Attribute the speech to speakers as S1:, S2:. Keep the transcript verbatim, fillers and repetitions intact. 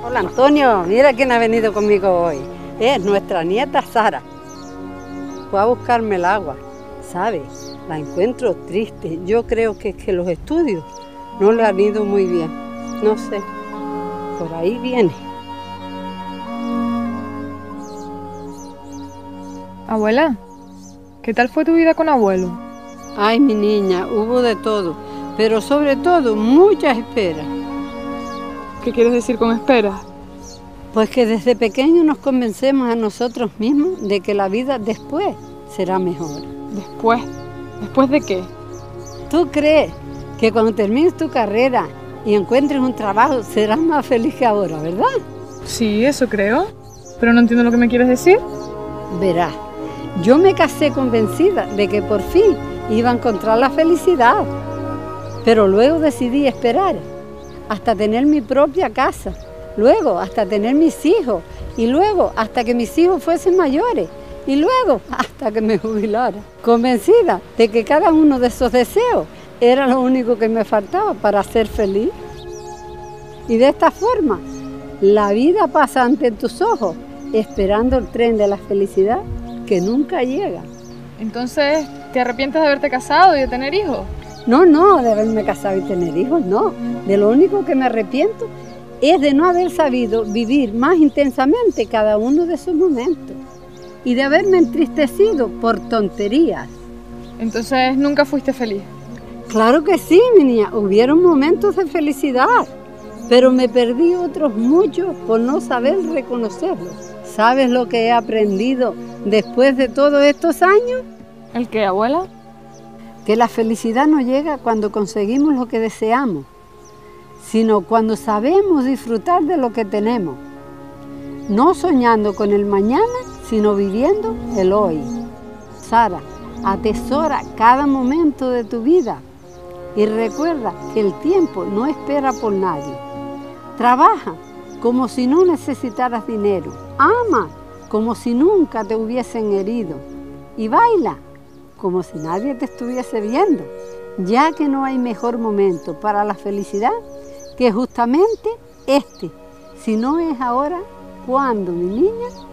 S1: Hola Antonio, mira quién ha venido conmigo hoy. Es nuestra nieta Sara. Fue a buscarme el agua, ¿sabes? La encuentro triste. Yo creo que es que los estudios no le han ido muy bien. No sé, por ahí viene.
S2: Abuela, ¿qué tal fue tu vida con abuelo?
S1: Ay, mi niña, hubo de todo, pero sobre todo muchas esperas.
S2: ¿Qué quieres decir con esperas?
S1: Pues que desde pequeños nos convencemos a nosotros mismos de que la vida después será mejor.
S2: ¿Después? ¿Después de qué?
S1: ¿Tú crees que cuando termines tu carrera y encuentres un trabajo serás más feliz que ahora, verdad?
S2: Sí, eso creo. Pero no entiendo lo que me quieres decir.
S1: Verás, yo me casé convencida de que por fin iba a encontrar la felicidad, pero luego decidí esperar hasta tener mi propia casa, luego hasta tener mis hijos, y luego hasta que mis hijos fuesen mayores, y luego hasta que me jubilara, convencida de que cada uno de esos deseos era lo único que me faltaba para ser feliz. Y de esta forma, la vida pasa ante tus ojos, esperando el tren de la felicidad que nunca llega.
S2: Entonces, ¿te arrepientes de haberte casado y de tener hijos?
S1: No, no, de haberme casado y tener hijos, no. De lo único que me arrepiento es de no haber sabido vivir más intensamente cada uno de esos momentos y de haberme entristecido por tonterías.
S2: Entonces, ¿nunca fuiste feliz?
S1: Claro que sí, mi niña, hubieron momentos de felicidad, pero me perdí otros muchos por no saber reconocerlos. ¿Sabes lo que he aprendido después de todos estos años?
S2: ¿El qué, abuela?
S1: Que la felicidad no llega cuando conseguimos lo que deseamos, sino cuando sabemos disfrutar de lo que tenemos, no soñando con el mañana, sino viviendo el hoy. Sara, atesora cada momento de tu vida y recuerda que el tiempo no espera por nadie. Trabaja como si no necesitaras dinero, ama como si nunca te hubiesen herido y baila como si nadie te estuviese viendo, ya que no hay mejor momento para la felicidad que justamente este. Si no es ahora, ¿cuándo, mi niña?